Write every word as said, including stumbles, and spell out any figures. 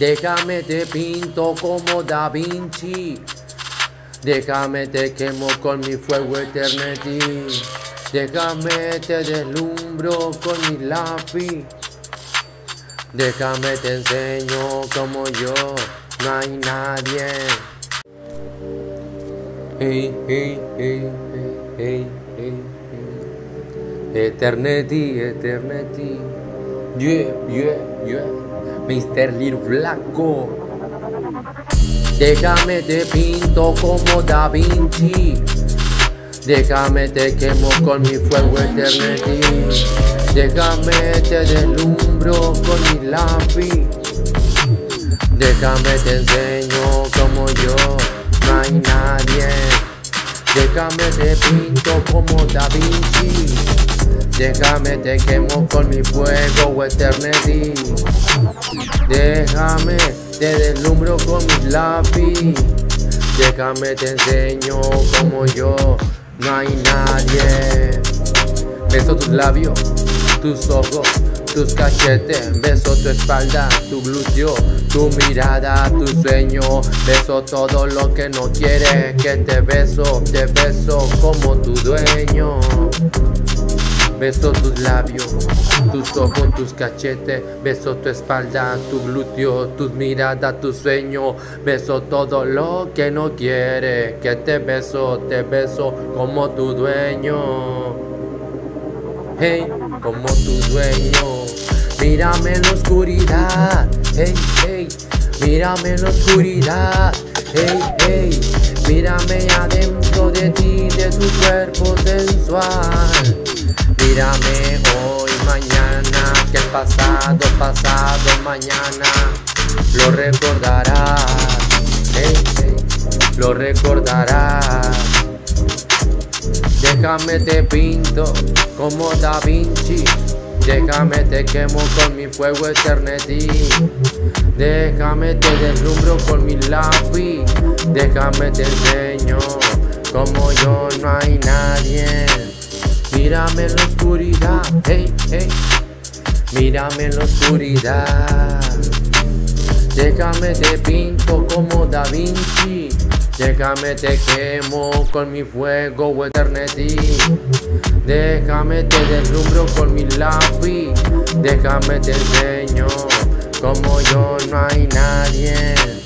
Déjame te pinto como Da Vinci. Déjame te quemo con mi fuego eternity. Déjame te deslumbro con mi lápiz. Déjame te enseño como yo, no hay nadie. Hey, hey, hey, hey, hey, hey, hey. Eternity, eternity. Yeah, yeah, yeah. mister Lil Flaco. Déjame te pinto como Da Vinci. Déjame te quemo con mi fuego eternity. Déjame te deslumbro con mi lápiz. Déjame te enseño como yo, no hay nadie. Déjame te pinto como Da Vinci. Déjame te quemo con mi fuego eternity. Déjame te deslumbro con mi lápiz. Déjame te enseño como yo, no hay nadie. Beso tus labios, tus ojos, tus cachetes. Beso tu espalda, tu glúteo, tu mirada, tu sueño. Beso todo lo que no quieres que te beso. Te beso como tu dueño. Beso tus labios, tus ojos, tus cachetes. Beso tu espalda, tu glúteo, tus miradas, tu sueño. Beso todo lo que no quieres que te beso. Te beso como tu dueño. Hey, como tu dueño. Mírame en la oscuridad. Hey, hey, mírame en la oscuridad. Hey, hey, mírame adentro de ti, de tu cuerpo sensual. Mírame hoy, mañana, que el pasado, pasado, mañana lo recordarás. Hey, hey, lo recordarás. Déjame te pinto como Da Vinci. Déjame te quemo con mi fuego eternity. Déjame te deslumbro con mi lápiz. Déjame te enseño como yo, no hay nadie. Mírame en la oscuridad, hey, hey. Mírame en la oscuridad. Déjame te pinto como Da Vinci. Déjame te quemo con mi fuego eternity. Déjame te deslumbro con mi lápiz. Déjame te enseño como yo, no hay nadie.